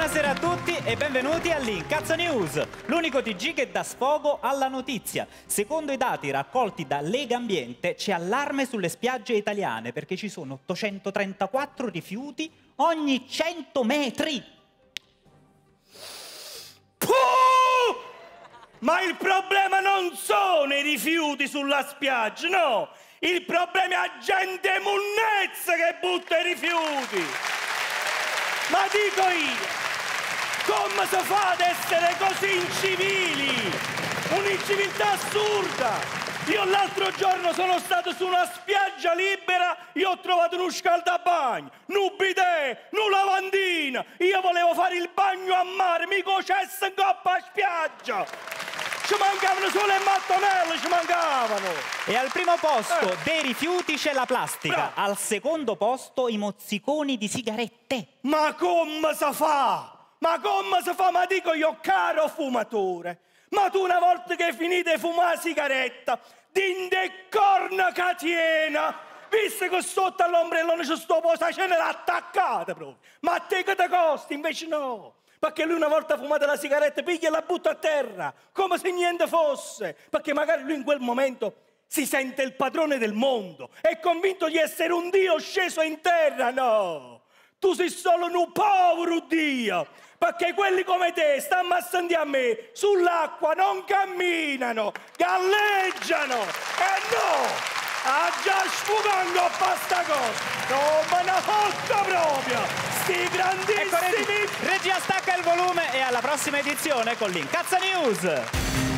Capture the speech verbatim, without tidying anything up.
Buonasera a tutti e benvenuti all'Incazzo News, l'unico T G che dà sfogo alla notizia. Secondo i dati raccolti da Lega Ambiente c'è allarme sulle spiagge italiane perché ci sono ottocentotrentaquattro rifiuti ogni cento metri. Puh! Ma il problema non sono i rifiuti sulla spiaggia, no! Il problema è la gente munnezza che butta i rifiuti! Ma dico io, come si fa ad essere così incivili? Un'inciviltà assurda! Io l'altro giorno sono stato su una spiaggia libera, io ho trovato uno scaldabagno, un bidet, una lavandina. Io volevo fare il bagno a mare, mica cesso in coppa a spiaggia. Ci mancavano solo le mattonelle, ci mancavano. E al primo posto eh. dei rifiuti c'è la plastica, Bravo. Al secondo posto i mozziconi di sigarette. Ma come si fa? Ma come si fa? Ma dico io, caro fumatore, ma tu una volta che finite di fumare la sigaretta, dinde corna catena, visto che sotto all'ombrellone c'è sto posacene attaccata proprio. Ma a te che ti costa? Invece no. Perché lui una volta fumata la sigaretta piglia e la butta a terra, come se niente fosse. Perché magari lui in quel momento si sente il padrone del mondo, è convinto di essere un Dio sceso in terra. No, tu sei solo un povero Dio. Perché quelli come te stanno ammassando a me, sull'acqua non camminano, galleggiano. E no! Ah già sfugando a pasta cosa! No, ma una fotta proprio! Sti grandissimi... Ecco, Regia, stacca il volume e alla prossima edizione con l'Incazzo News!